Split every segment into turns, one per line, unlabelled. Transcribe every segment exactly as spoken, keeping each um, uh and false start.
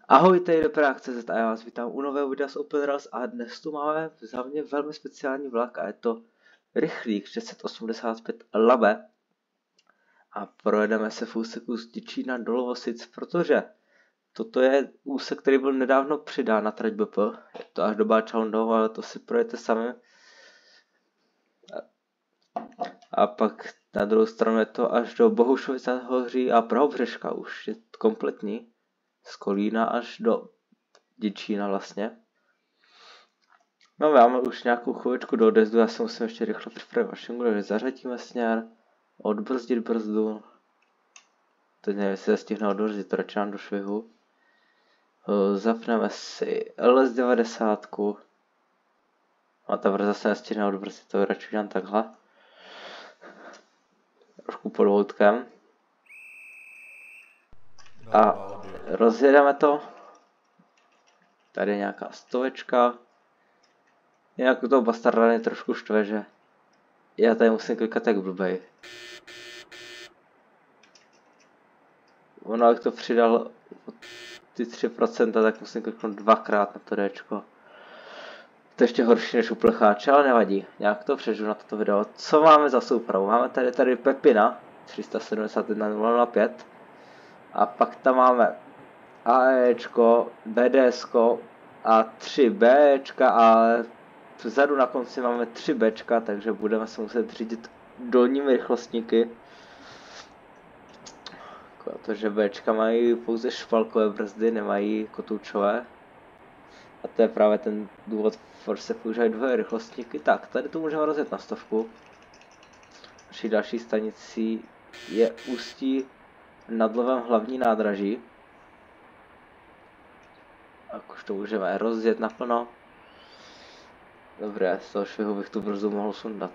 Ahoj, tady je Doprák.cz a já vás vítám u nového videa z Open Rails a dnes tu máme za mě velmi speciální vlak a je to rychlík šest set osmdesát pět Labe a projedeme se v úseku z Děčína do Lovosic, protože toto je úsek, který byl nedávno přidán na trať B P, je to až do Báčalondova, ale to si projete sami. A pak na druhou stranu je to až do Bohušovic nad Hoří a Prahobřeška, už je kompletní. Z Kolína až do Děčína vlastně. No máme už nějakou chvíličku do odjezdu, já se musím ještě rychle připravit mašinu, takže zařadíme směr, odbrzdit brzdu. Teď nevím, jestli se stihne odbrzdit, radši nám do švihu. Zapneme si L S devadesát. A ta brzda se nestihne odbrzdit, to radši udělám takhle. Trošku pod voutkem. A rozjedeme to. Tady je nějaká stovečka. Jinak u toho bastarda mě trošku štve, že já tady musím klikat jak blbej. Ono jak to přidal ty tři procenta, tak musím kliknout dvakrát na to Dčko. To je ještě horší než u plecháče, ale nevadí. Nějak to přežiju na toto video. Co máme za soupravu? Máme tady tady Pepina tři set sedmdesát jedna nula nula pět. A pak tam máme AEčko, BDSko a tři Bčka a vzadu na konci máme tři Bčka, takže budeme se muset řídit dolními rychlostníky. Protože Bčka mají pouze špalkové brzdy, nemají kotoučové. A to je právě ten důvod, proč se používají dvoje rychlostníky. Tak, tady to můžeme rozjet na stovku. Naší další stanicí je Ústí nad Lvem hlavní nádraží. Tak už to můžeme rozjet naplno. Dobré, z toho švihu bych tu brzdu mohl sundat.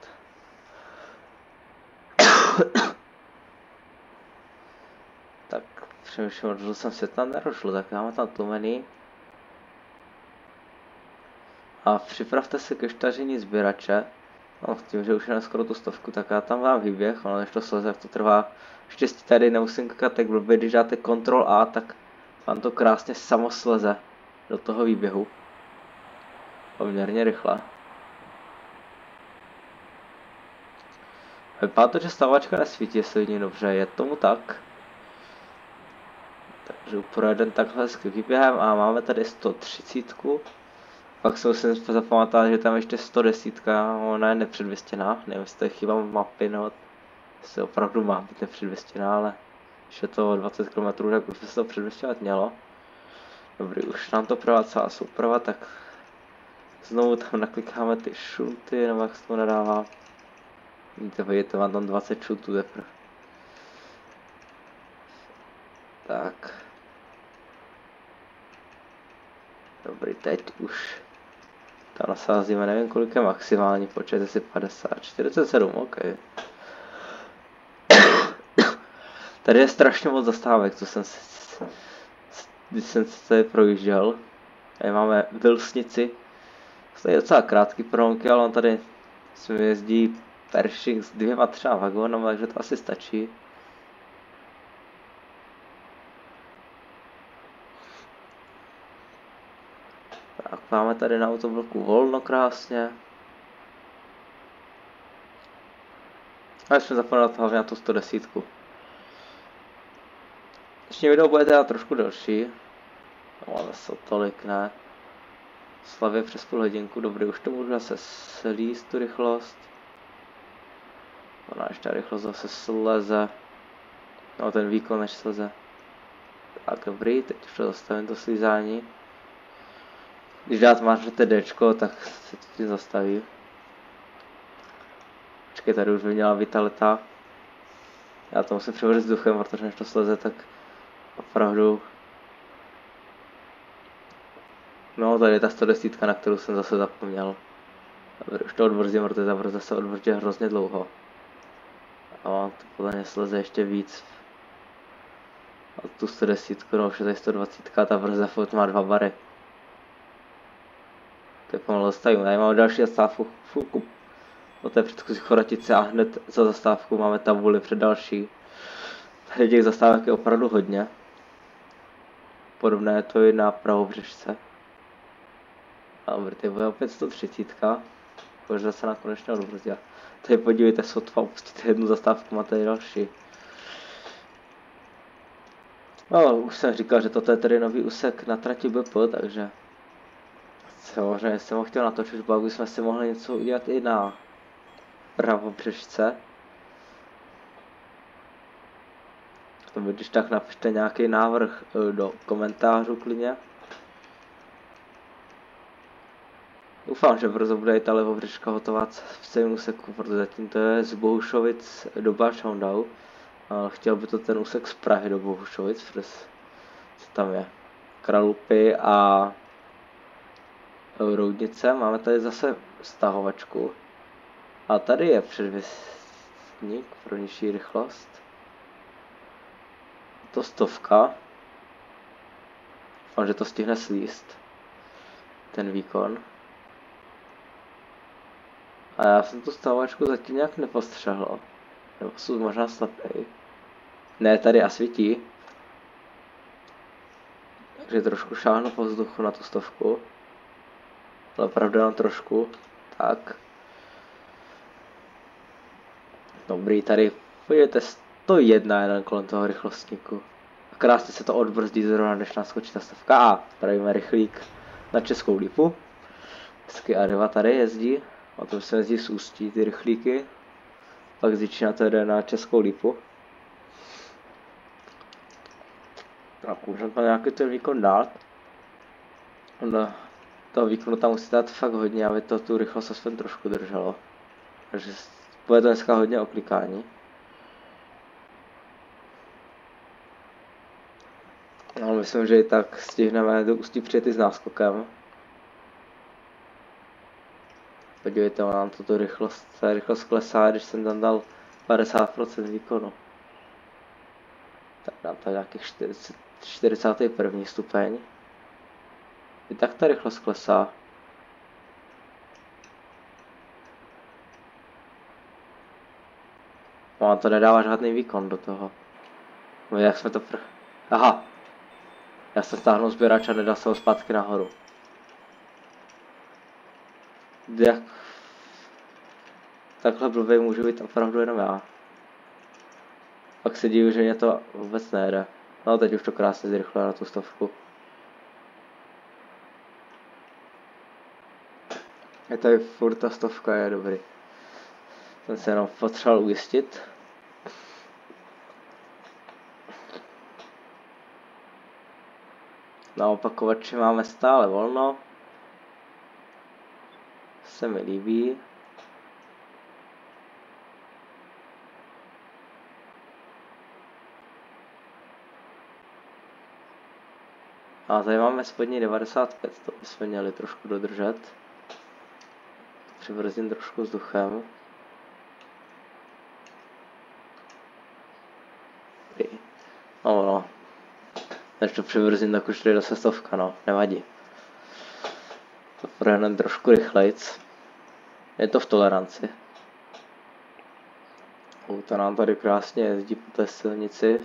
Tak, přemýšlím, odžil jsem se tam nerošlo, tak máme tam tlumený. A připravte se ke štaření sběrače. No, tím, že už je skoro tu stovku, tak já tam vám výběh, ono než to sleze, jak to trvá. Štěstí tady nemusím klikat tak blbě, když dáte kontrol A, tak vám to krásně samo sleze do toho výběhu. Poměrně rychle. Vypadá to, že stavačka nesvítí, jestli vidím dobře, je tomu tak. Takže projedem takhle s výběhem a máme tady sto třicet. Pak se musím zapamatovat, že tam ještě sto deset, ona je nepředvěstěná, nevím, jestli to je chyba mapy, nebo jestli opravdu má být nepředvěstěná, ale když je to dvacet kilometrů, tak už se to předvěstěvat mělo. Dobrý, už nám to pravá celá souprava, tak znovu tam naklikáme ty šunty, nebo jak se to nedává. Vidíte, vidíte, mám tam dvacet šuntů teprve. Tak. Dobrý, teď už tam nasázíme, nevím kolik je maximální počet, jestli padesát, čtyřicet sedm, ok. Tady je strašně moc zastávek, co jsem si, když jsem se tady projížděl. Tady máme Vilsnici, to je docela krátký prolomky, ale on tady se mi jezdí Pershing s dvěma třeba vagónama, takže to asi stačí. Tak máme tady na autobloku volno krásně. A jsme zapomněli hlavně na tu sto deset. Dnešní video bude teda trošku delší. No ale se tolik ne. Slavě přes půl hodinku, dobrý, už to můžu zase slíst tu rychlost. Ona ještě rychlost zase sleze. No ten výkon než sleze. Tak dobrý, teď už to zastavím to slízání. Když dát máte Dčko, tak se to tím zastaví. Počkej, tady už by měla vitalita. Já to musím převést vzduchem, protože než to sleze, tak opravdu... No, tady je ta sto deset, na kterou jsem zase zapomněl. Dobře, už to odbrzdím, protože ta brzda se odbrzdí hrozně dlouho. A mám to podle mě sleze ještě víc. A tu sto deset, no už je tady sto dvacet, ta brzda furt má dva bary. Tak pomalu zastavím, tady máme další zastávku fulku po té předchozí Choratice a hned za zastávkou máme tabuli před další. Tady těch zastávek je opravdu hodně. podobné je to i na pravobřežce. Dobře, tady bude opět sto třicet. Možná se nakonec odbrzdila. Tady podívejte, sotva opustíte jednu zastávku, máte tady další. No, už jsem říkal, že toto je tady nový úsek na trati B P, takže samozřejmě jsem ho chtěl natočit, pak bychom si mohli něco udělat i na pravobřežce. To by, když tak napište nějaký návrh do komentářů klidně. Doufám, že brzo bude i ta levobřežka hotová v stejném úseku, protože zatím to je z Bohušovic do Bašhoundau. Chtěl by to ten úsek z Prahy do Bohušovic, protože tam je Kralupy a Roudnice. Máme tady zase stahovačku. A tady je předvěstník pro nižší rychlost. To stovka. Doufám, že to stihne slíst. Ten výkon. A já jsem tu stahovačku zatím nějak nepostřehl. Nebo jsou možná slepej. Ne, tady a svítí. Takže trošku šáhnu po vzduchu na tu stovku. Ale pravda jenom trošku. Tak. Dobrý, tady pojďte sto jedna jeden kolem toho rychlostníku. A krásně se to odbrzdí zrovna, než naskočí ta stovka. A pravíme rychlík na Českou Lípu. Hezky A dva tady jezdí. A to se jezdí z Ústí ty rychlíky. Pak z Jičína to jde na Českou Lípu. Tak můžeme tam nějaký ten výkon dát. No, toho výkonu tam musí dát fakt hodně, aby to tu rychlost aspoň trošku drželo. Takže bude to dneska hodně oklikání. No, myslím, že i tak stihneme do Ústí přijet i s náskokem. Podívejte, mám tuto rychlost, ta rychlost klesá, když jsem tam dal padesát procent výkonu. Tak dám tady nějakých čtyřicet, čtyřicátý první stupeň. I tak ta rychlost klesá. No, to nedává žádný výkon do toho. No, jak jsme to pr... Aha. Já jsem stáhnul sběrač a nedal se ho zpátky nahoru. Jak... Takhle blbý můžu být opravdu jenom já. Pak se divím, že mě to vůbec nejde. No, teď už to krásně zrychluje na tu stovku. Je tady furt ta stovka, je dobrý. Jsem se jenom potřeboval ujistit. Na opakovači máme stále volno. Se mi líbí. A tady máme spodní devadesát pět, to bychom měli trošku dodržet. Přibrzdím trošku vzduchem. No, no. Než to přibrzdím, tak už jde zase stovka, no, nevadí. To prohneme trošku rychlejc. Je to v toleranci. To nám tady krásně jezdí po té silnici.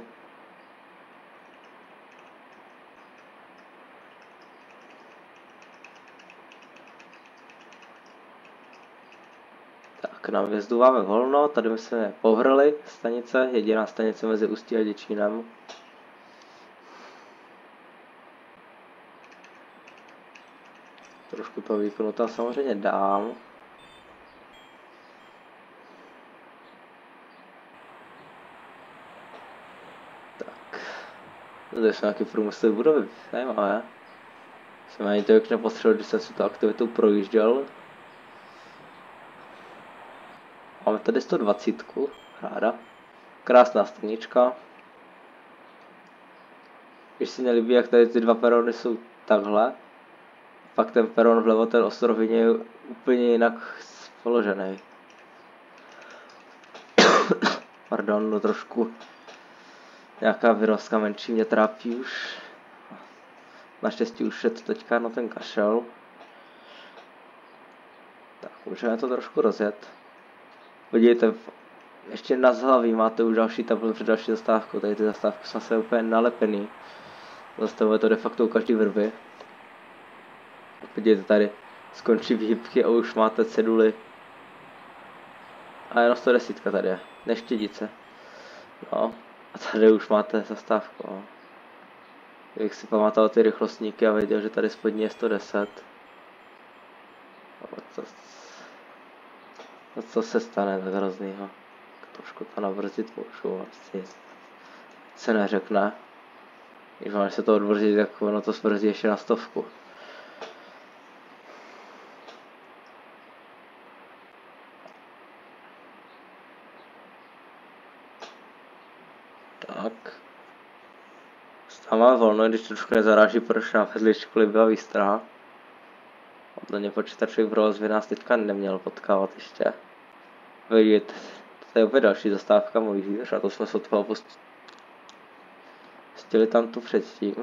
Tak na vjezdu máme volno, tady my jsme povrli stanice, jediná stanice mezi Ústí a Děčínem. Trošku toho výkonu tam samozřejmě dám. Tak. Tady jsou nějaké průmyslové budovy, zajímavé. Jsem ani to jak nepostřelil, když jsem si tu aktivitu projížděl. Máme tady sto dvacet, ráda. Krásná stanička. Když si nelíbí, jak tady ty dva perony jsou takhle. Pak ten peron vlevo, ten Ostrovině je úplně jinak položený. Pardon, no trošku. Nějaká vyroska menší mě trápí už. Naštěstí už je to teďka na ten kašel. Tak, můžeme to trošku rozjet. Podívejte, ještě na zhlaví máte už další tabulu před další zastávkou. Tady ty zastávky jsou se úplně nalepený. Zastavuje to de facto u každý vrby. Vidíte tady, skončí výhybky a už máte ceduly. A jenom sto deset tady je, neštědice. No, a tady už máte zastávku. No. Jak si pamatoval ty rychlostníky a věděl, že tady spodní je sto deset. No, co, no, co se stane tak hroznýho? Trošku to nabrzdit můžu, vlastně se neřekne. Když máš se to odbrzdit, tak ono to zbrzdí ještě na stovku. Tak. Tam má volno, když trošku nezaráží, proč na vedličku byla výstraha. Podle počítačový provoz by nás teďka neměl potkávat ještě. Vidíte, to je opět další zastávka můj výř a to jsme se od toho pustili tam tu předtím.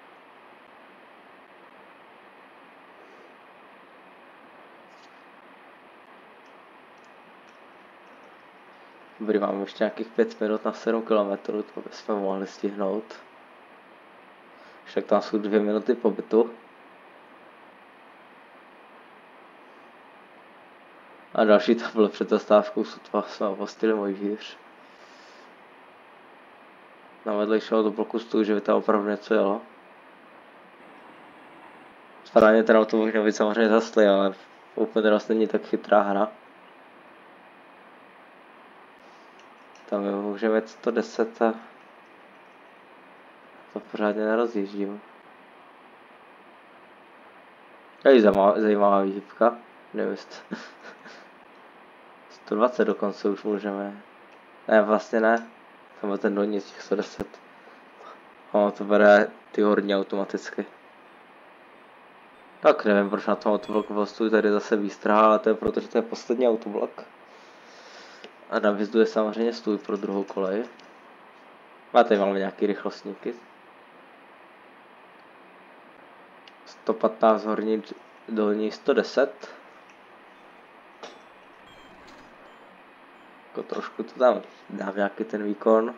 Dobrý, máme ještě nějakých pět minut na sedm kilometrů, to bychom mohli stihnout. Však tam jsou dvě minuty pobytu. A další to bylo před zastávkou, sotva jsme opustili můj výř. Na vedlejšího do bloku stůj, že by tam opravdu něco jelo. Správně ten auto možná být samozřejmě zasli, ale úplně dost není tak chytrá hra. Tam je můžeme jet sto deset a to pořádně nerozjíždím. Je zajímavá výhybka, nevím jestli. sto dvacet dokonce už můžeme. Ne, vlastně ne. Tam je ten dolní z těch sto deset. No, to bere ty horní automaticky. Tak nevím, proč na tom autobloku postuji, tady je zase výstraha, ale to je proto, že to je poslední autoblok. A na výzdu je samozřejmě stůj pro druhou kolej. A tady máme nějaký rychlostníky. sto patnáct horní, dolní sto deset. Jako trošku to tam dám nějaký ten výkon.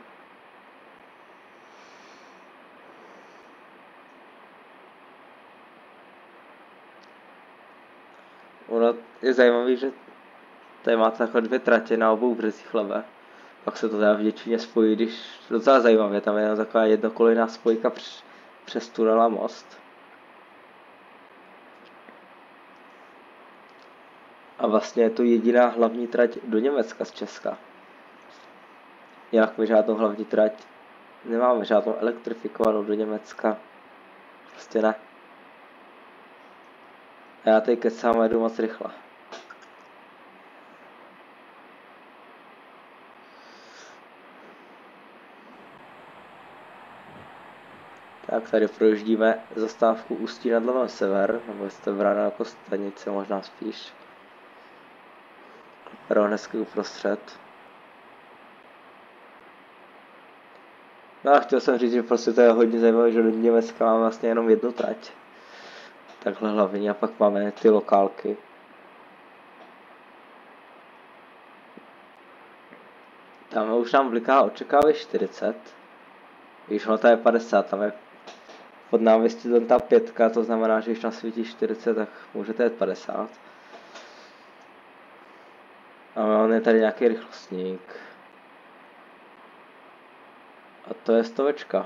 Ono je zajímavé, že tady máte takhle dvě tratě na obou březích leve. Pak se to teda v Děčíně spojí, když docela zajímavě, tam je taková jednokolejná spojka přes, přes tunel a most. A vlastně je to jediná hlavní trať do Německa z Česka. Jinak my žádnou hlavní trať nemáme, žádnou elektrifikovanou do Německa. Prostě ne. A já tady kecám a jedu moc rychle. Tak tady projíždíme zastávku Ústí nad Labem sever, nebo jste brána jako stanice, možná spíš. Peron hezky uprostřed. No a chtěl jsem říct, že prostě to je hodně zajímavé, že do Německa máme vlastně jenom jednu trať. Takhle hlavně a pak máme ty lokálky. Tam už nám bliká očekává čtyřicet. Když ono je padesát, tam je pod návěstí tam ta pětka, to znamená, že když nasvítí čtyřicet, tak můžete jet padesát. A on je tady nějaký rychlostník. A to je stovečka.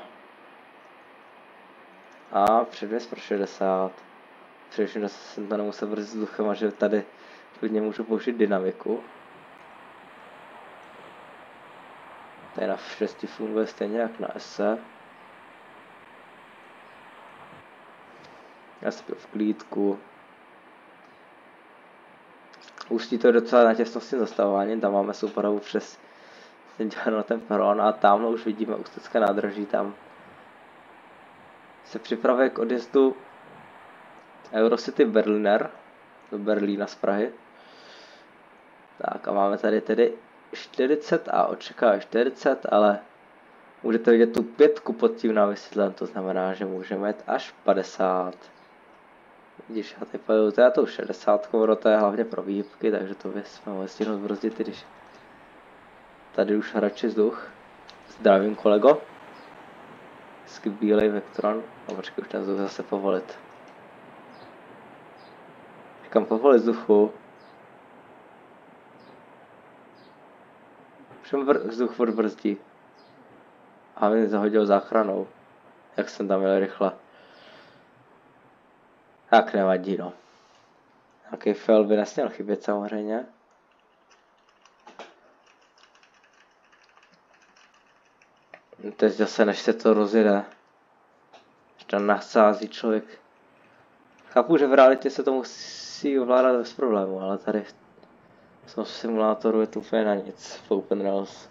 A předvěz pro šedesát. Především, že jsem to nemusel brzdit vzduchem a že tady klidně můžu použít dynamiku. Tady na šesti funguje stejně jak na S. Já si v klídku. Ústí to docela na těsnosti zastavování, tam máme soupravu přes na ten peron a tamhle už vidíme Ústecké nádraží, tam se připravuje k odjezdu Eurocity Berliner do Berlína z Prahy. Tak a máme tady tedy čtyřicet a očekává čtyřicet, ale můžete vidět tu pětku pod tím návěsidlem, to znamená, že můžeme jít až padesát. Vidíš, já tady pojedu teda tou šedesátkou, to je hlavně pro výhybky, takže to bychom mohli stihnout brzdit, když tady už hrači vzduch. Zdravím, kolego. Hezky bílej Vectron. A počkej, už ten vzduch zase povolit. Říkám povolit vzduchu. Všem vzduch odbrzdí. A mě zahodil záchranou. Jak jsem tam jel rychle. Tak nevadí, no. Nějaký fail by nesměl chybět samozřejmě. Teď zase, než se to rozjede. Že tam nasází člověk. Chápu, že v realitě se to musí ovládat bez problému, ale tady v tom simulátoru je to úplně na nic v Open Rails.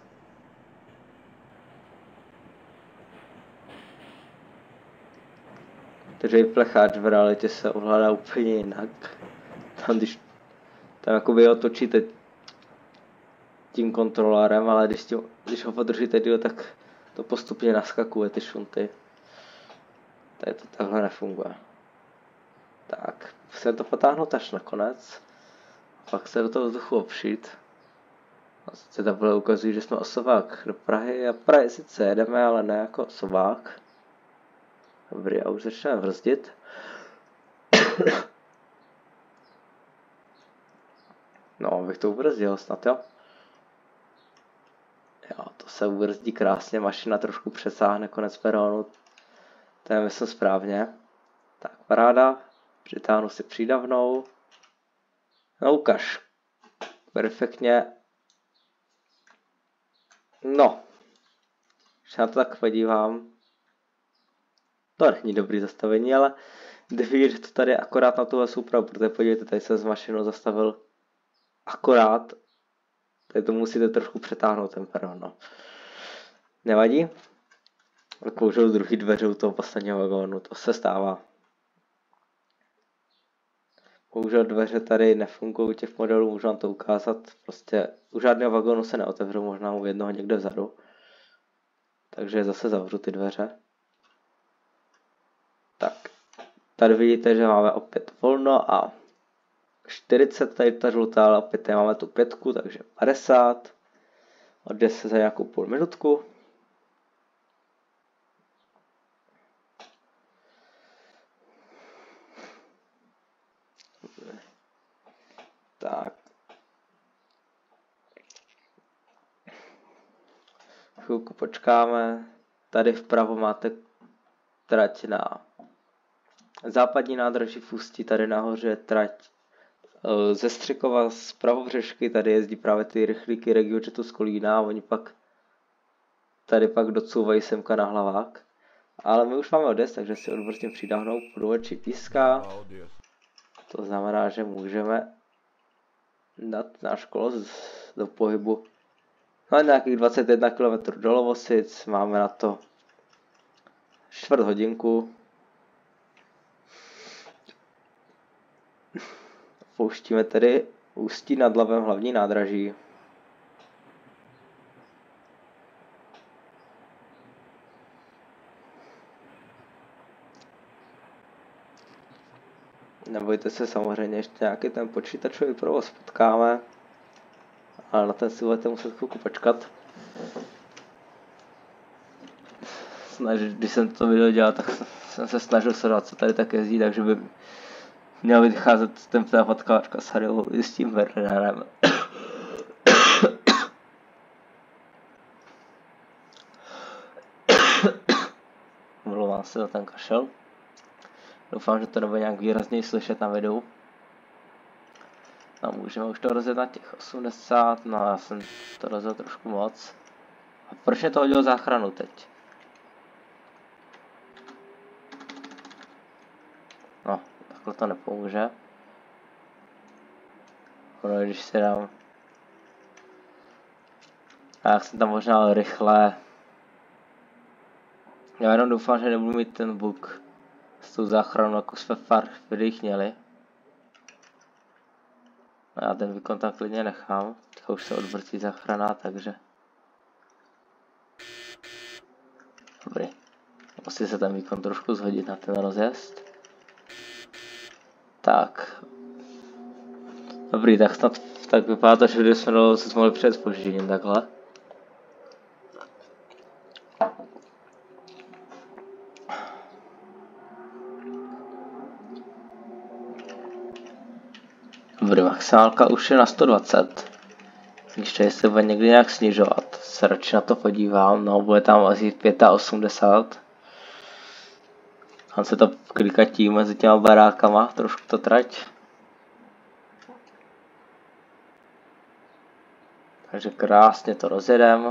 Takže i plecháč v realitě se ovládá úplně jinak. Tam když tam jakoby otočíte tím kontrolérem, ale když, tím, když ho podržíte díl, tak to postupně naskakuje ty šunty. Tady to takhle nefunguje. Tak, se to potáhnout až nakonec. Pak se do toho vzduchu opřít. A sice takhle ukazují, že jsme osovák do Prahy a Prahy sice jedeme, ale ne jako osovák. Dobrý, a už začneme brzdit. No, abych to ubrzdil snad, jo. Jo, to se ubrzdí krásně, mašina trošku přesáhne konec peronu. To je myslím správně. Tak, paráda. Přitáhnu si přídavnou. No, ukaž. Perfektně. No. Když na to tak podívám. To není dobrý zastavení, ale jde vidět, že to tady je akorát na tuhle soupravu, protože podívejte, tady se z mašinu zastavil akorát. Tady to musíte trošku přetáhnout ten peron, no. Nevadí? Kouřil druhý dveře u toho posledního vagónu, to se stává. Bohužel dveře tady nefungují u těch modelů, můžu vám to ukázat. Prostě u žádného vagónu se neotevřou, možná u jednoho někde vzadu. Takže zase zavřu ty dveře. Tak, tady vidíte, že máme opět volno a čtyřicet, tady ta žlutá, ale opět tady máme tu pětku, takže padesát. Odjde se za nějakou půl minutku. Tak. Chvilku počkáme. Tady vpravo máte trať na západní nádraží v Ústí, tady nahoře trať ze Střekova z Pravobřešky, tady jezdí právě ty rychlíky RegioJetu z Kolína a oni pak tady pak docouvají semka na Hlavák. Ale my už máme odjezd, takže si odbrzdím přidáhnout, průvodčí píská. To znamená, že můžeme dát náš kolos do pohybu. Máme nějakých dvacet jedna kilometrů do Lovosic, máme na to čtvrt hodinku. Pouštíme tedy Ústí nad Labem hlavní nádraží. Nebojte se, samozřejmě ještě nějaký ten počítačový provoz potkáme, ale na ten si budete muset chvilku počkat. Snažil, když jsem to video dělal, tak jsem se snažil sledovat, co tady tak jezdí, takže by měl vycházet ten potkáčka s Harryho i s tím Wernerem. Mluvám se za ten kašel. Doufám, že to nebude nějak výrazněji slyšet na videu. A můžeme už to rozjet na těch osmdesát, no já jsem to rozjel trošku moc. A proč mě to hodilo záchranu teď? No, takhle to nepomůže. Ono, když si dám... A jak jsem tam možná rychle... Já jenom doufám, že nebudu mít ten bug s tou záchranou, jako jsme fakt vydýchněli. A já ten výkon tam klidně nechám, teďka už se odvrtí záchrana, takže... Dobrý. Musí se ten výkon trošku zhodit na ten rozjezd. Tak. Dobrý, tak snad tak vypadá to, že jsme se mohli před zpožděním takhle. Dobrý, maximálka už je na sto dvacet. Když tady se bude někdy nějak snižovat, se radši na to podívám, no bude tam asi osmdesát pět. On se to klikatí mezi těma barákama, trošku to trať. Takže krásně to rozjedem.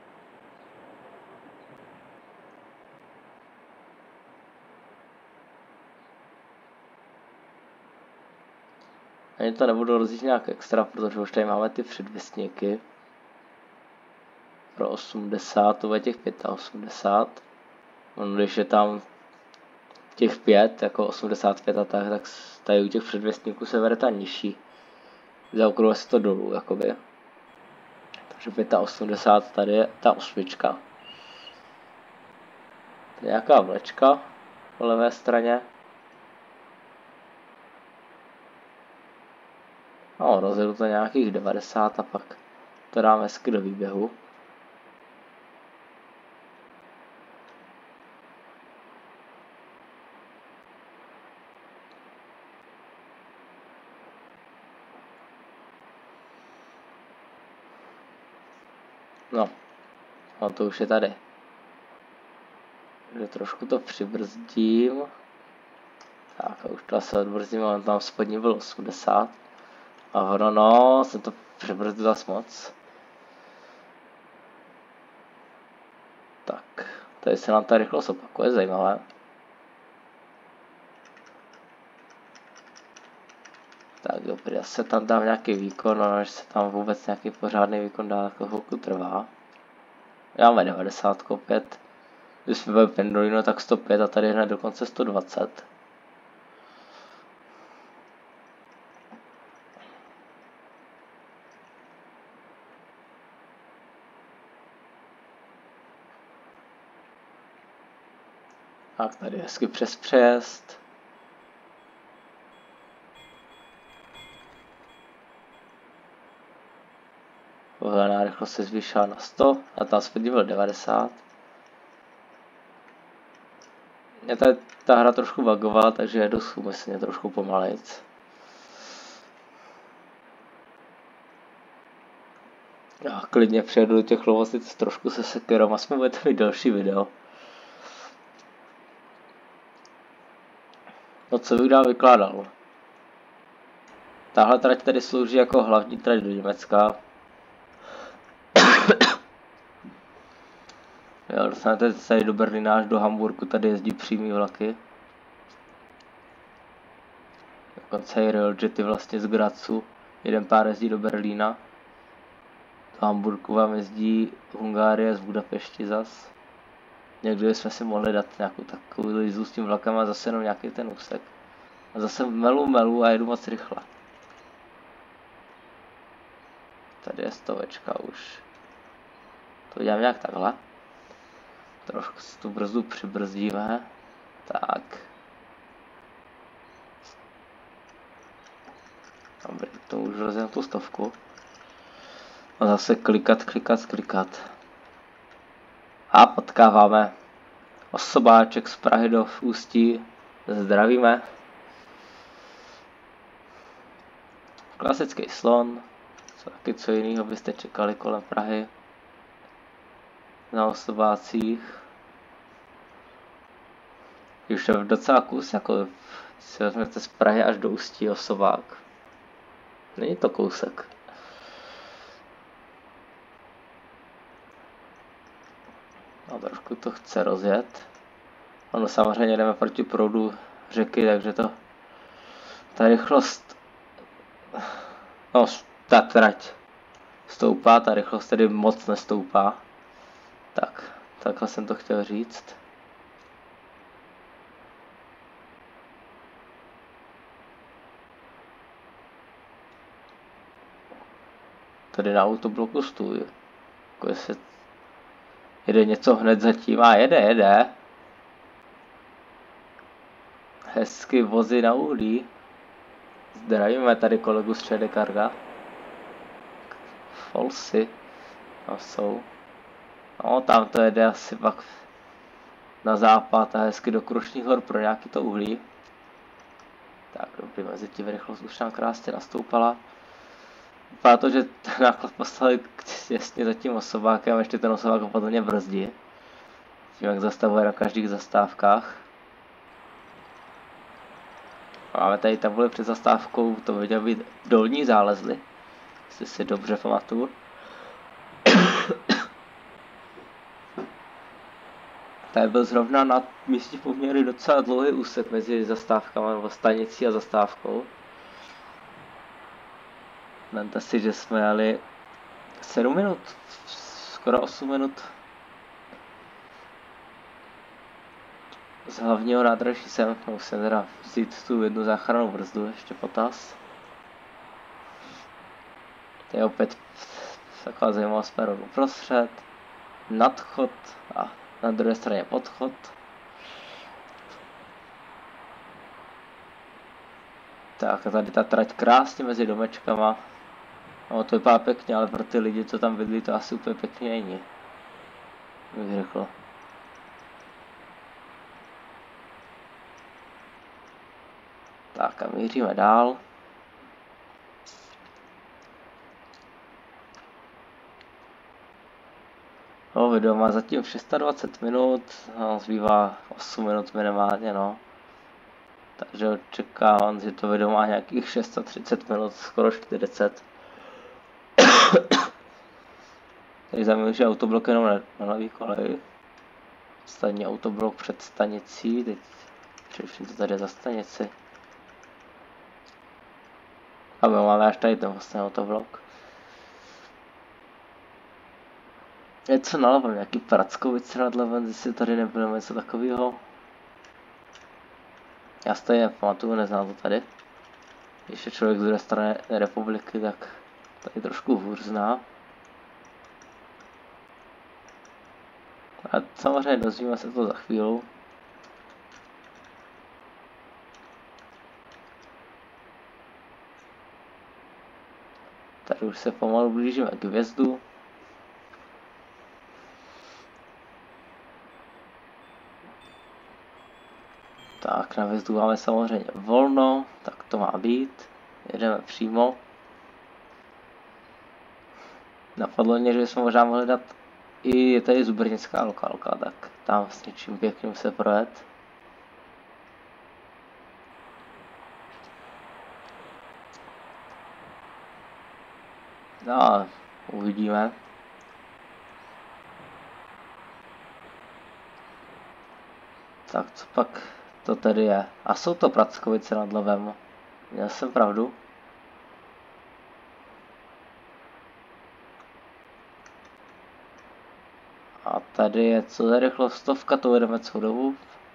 Ani to nebudu rozjít nějak extra, protože už tady máme ty předvěstníky. Pro osmdesát, to bude těch osmdesát pět. On, když je tam těch pět, jako osmdesát pět a tak, tak tady u těch předvěstníků se vede ta nižší. Zaokruje se to dolů, jakoby. Takže osmdesát pět, tady je ta osmička. Tady je nějaká vlečka po levé straně. No, rozjedu to nějakých devadesát a pak to dáme hezky do výběhu. No, no to už je tady. Takže trošku to přibrzdím. Tak a už to asi odbrzdím, ale tam spodní byl osmdesát. A ono, no, jsem to přibrzdil zas moc. Tak, tady se nám ta rychlost opakuje, zajímavé. Tak dobrý, já se tam dám nějaký výkon, ale než se tam vůbec nějaký pořádný výkon dá, jako chvilku trvá. Máme devadesát opět. Když jsme byli Pendolino, tak sto pět a tady hned dokonce sto dvacet. Tak tady hezky přes přejezd. Povolená rychlost se zvýšila na sto a tam spodní byl devadesát. Mě ta, ta hra trošku bugovala, takže jedu úmyslně trošku pomalejc. Já klidně přejedu do těch lovosic trošku se sekerou, aspoň budete mít další video. No co bych dál vykládal? Tahle trať tady slouží jako hlavní trať do Německa. Jo, dostanete se do Berlína až do Hamburku, tady jezdí přímý vlaky. Dokonce i Railjety vlastně z Grazu, jeden pár jezdí do Berlína. Do Hamburku vám jezdí Hungárie z Budapešti zas. Někdy jsme si mohli dát nějakou takovou jízdu s tím vlakem a zase jenom nějaký ten úsek. A zase melu melu a jedu moc rychle. Tady je stovečka už. To udělám nějak takhle. Trošku si tu brzdu přibrzdíme. Tak. Dobrý, to už rozjedeme tu stovku. A zase klikat, klikat, klikat. A potkáváme osobáček z Prahy do Ústí. Zdravíme. Klasický slon. Co taky co jiného byste čekali kolem Prahy. Na osobácích. Už je docela kus, jako si vezmete z Prahy až do Ústí osobák. Není to kousek. No trošku to chce rozjet. Ono samozřejmě jdeme proti proudu řeky, takže to ta rychlost, no ta trať stoupá, ta rychlost tedy moc nestoupá. Tak, takhle jsem to chtěl říct. Tady na autobloku stůj. Jako jestli jede něco hned zatím a jede, jede. Hezky vozy na uhlí. Zdravíme tady kolegu z ČD Carga. Folsy. Tam jsou. No tam to jede asi pak na západ a hezky do Krušných hor pro nějaký to uhlí. Tak dobrý, mezi tím rychlost už nám krásně nastoupala. Vypadá to, že ten náklad poslali těsně za tím osobákem a ještě ten osobák opatrně brzdí. Tím, jak zastavuje na každých zastávkách. Máme tady tabuli před zastávkou, to by mělo být dolní zálezly, jestli si dobře pamatuju. Tady byl zrovna na místní poměry docela dlouhý úsek mezi zastávkama nebo stanicí a zastávkou. Vemte si, že jsme jeli sedm minut, skoro osm minut. Z hlavního nádraží sem musím teda vzít tu jednu záchrannou brzdu, ještě potaz. To je opět taková zajímavá směr uprostřed, nadchod a na druhé straně podchod. Tak a tady ta trať krásně mezi domečkama. No to vypadá pěkně, ale pro ty lidi, co tam bydlí, to asi úplně pěkně není. Bych řekl. Tak a míříme dál. No, video má zatím dvacet šest minut, no, zbývá osm minut minimálně, no. Takže očekávám, že to video má nějakých třicet šest minut, skoro čtyřicet. Tady za mě už je autoblok jenom na, na levý koleji. Staniční autoblok před stanicí, teď především to tady je za stanici. A my máme až tady ten vlastně autoblok. Něco nalevo, nějaký Prackovice nad Levem, jestli tady nebylo něco takového. Já stejně pamatuju, neznám to tady. Když je člověk z druhé strany republiky, tak tady trošku hůř zná. A samozřejmě dozvíme se to za chvíli. Tady už se pomalu blížíme k Hvězdu. Tak na Hvězdu máme samozřejmě volno, tak to má být. Jedeme přímo. Napadlo mě, že jsme možná mohli dát i je tady zubrnická lokálka, tak tam s něčím pěkným se projet. No, uvidíme. Tak co pak to tady je? A jsou to Prackovice nad Labem. Měl jsem pravdu. A tady je co za rychlost stovka, to jedeme celou dobu.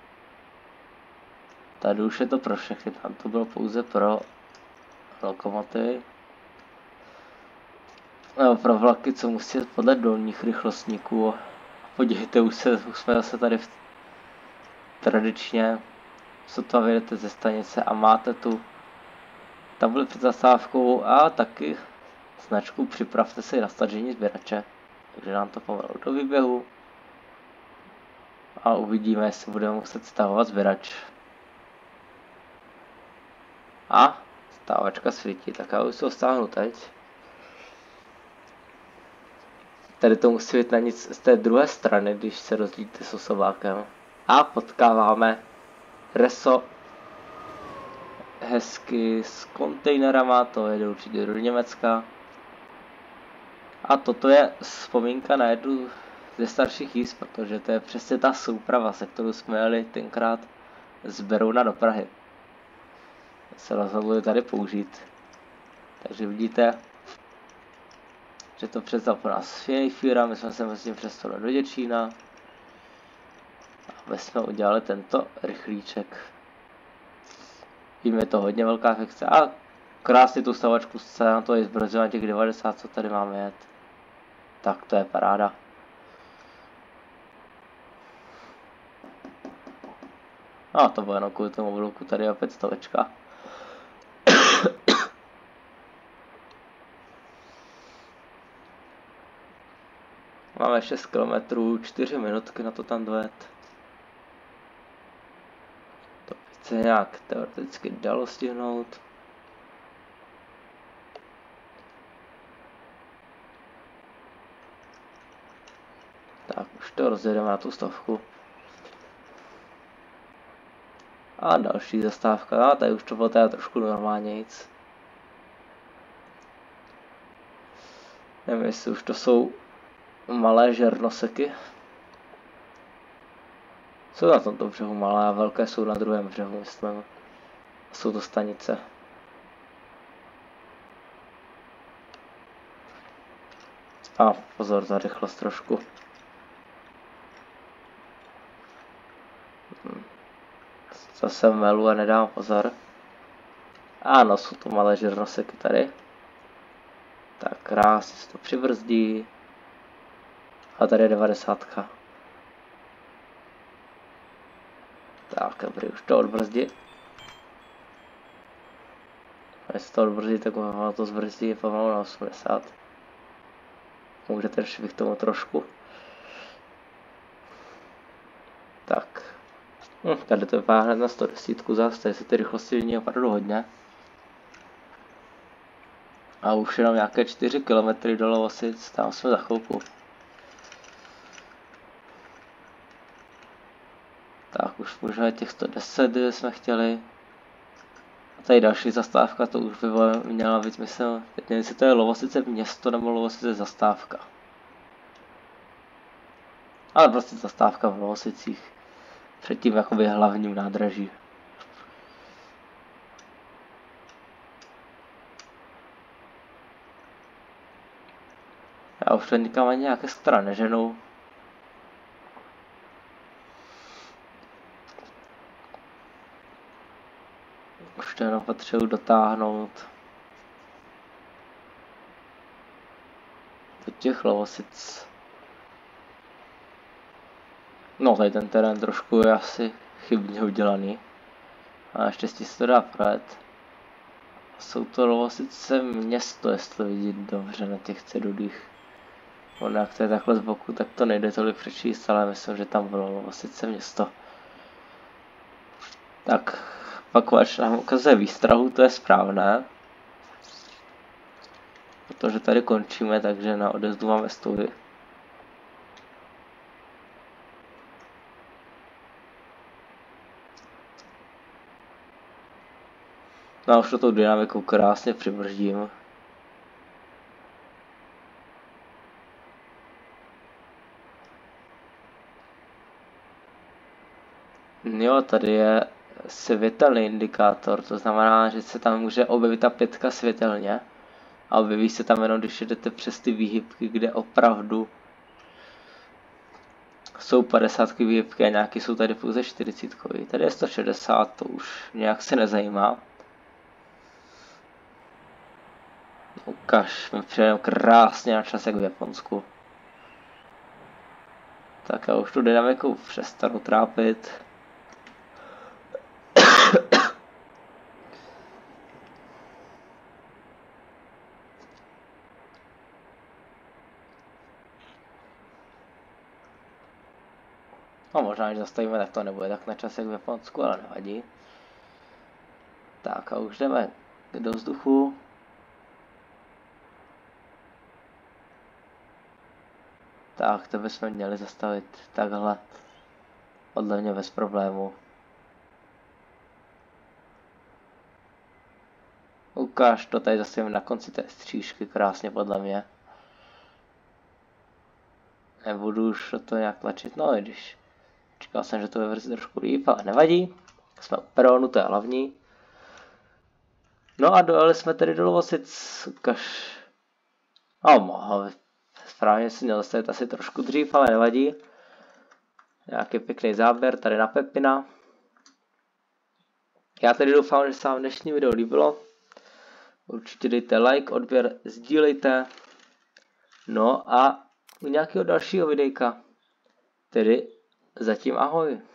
Tady už je to pro všechny, tam to bylo pouze pro lokomotivy. Nebo pro vlaky, co musí jít podle dolních rychlostníků. Podívejte, už, se, už jsme zase tady v tradičně, sotva vyjedete ze stanice a máte tu tabuli před zastávkou a taky značku připravte se na stažení sběrače. Takže nám to pomalu do výběhu a uvidíme, jestli budeme muset stahovat sběrač. A stávačka svítí, tak já už se ho stáhnu teď. Tady to musí být na nic z té druhé strany, když se rozdílíte s osobákem. A potkáváme Reso hezky s kontejnerama, to jede určitě do Německa. A toto je vzpomínka na jednu ze starších jízd, protože to je přesně ta souprava, se kterou jsme jeli tenkrát z Berouna do Prahy. Se rozhodli tady použít. Takže vidíte, že to přestal po nás Fiera, my jsme se mezi tím přestali do Děčína. A my jsme udělali tento rychlíček. Vím, je to hodně velká fikce a krásně tu stavačku se na to je zbrozovat těch devadesát, co tady máme jet. Tak to je paráda. No to bylo jenom kvůli tomu bloku, tady je opět stovečka. Máme šest kilometrů, čtyři minutky na to tam dojet. To by se nějak teoreticky dalo stihnout. Tak, už to rozjedeme na tu stovku. A další zastávka, a tady už to bylo teda trošku normálně nic. Nevím, jestli už to jsou malé žernoseky. Jsou na tomto břehu malé a velké jsou na druhém břehu, myslím. Jsou to stanice. A pozor, za rychlost trošku. Zase melu a nedám pozor. Ano, jsou to malé žernoseky tady. Tak krásně se to přibrzdí. A tady je devadesátka. Tak, dobrý, už to odbrzdí. Jestli to odbrzdí, tak ono to zbrzdí pomalu na osmdesát. Můžete ještě k tomu trošku. Tak. Hm, tady to vypadá hned na sto deset zase, tady se ty rychlosti vyní opravdu hodně. A už jenom nějaké čtyři kilometry do Lovosic, tam jsme za chvilku. Tak už můžeme těch sto deset, kde jsme chtěli. A tady další zastávka, to už by měla být, myslím, teď nevím, jestli to je Lovosice město nebo Lovosice zastávka. Ale prostě zastávka v Lovosicích. Před tím jakoby hlavním nádraží. Já už to nikam ani nějaké strany neženou. Už to jenom potřebuji dotáhnout do těch Lovosic. No, tady ten terén trošku je asi chybně udělaný. A naštěstí se to dá projet. Jsou to Lovosice město, jestli vidět dobře na těch cedulích. Ono jak to je takhle z boku, tak to nejde tolik přečíst, ale myslím, že tam bylo Lovosice město. Tak, pak až nám ukazuje výstrahu, to je správné. Protože tady končíme, takže na odezdu máme stůvy. No a už to tou dynamikou krásně přibrždím. Jo, tady je světelný indikátor, to znamená, že se tam může objevit ta pětka světelně. A objeví se tam jenom, když jdete přes ty výhybky, kde opravdu jsou padesátky výhybky a nějaký jsou tady pouze čtyřicítkový. Tady je sto šedesát, to už nějak se nezajímá. Ukaž, my přijedeme krásně na čas jak v Japonsku. Tak já už tu dynamiku přestanu trápit. No možná, když zastavíme, tak to nebude tak na čas jak v Japonsku, ale nevadí. Tak a už jdeme do vzduchu. Tak, to bychom měli zastavit takhle. Podle mě bez problému. Ukáž to, tady zastavíme na konci té střížky, krásně podle mě. Nebudu už to nějak tlačit, no i když čekal jsem, že to vyvrzi trošku líp, ale nevadí. Jsme u peronu, to je hlavní. No a dojeli jsme tedy do Lovosic, ukaž. No, mohl správně si měl zastavit asi trošku dřív, ale nevadí. Nějaký pěkný záběr tady na Pepina. Já tedy doufám, že se vám dnešní video líbilo. Určitě dejte like, odběr, sdílejte. No a u nějakého dalšího videjka. Tedy zatím ahoj.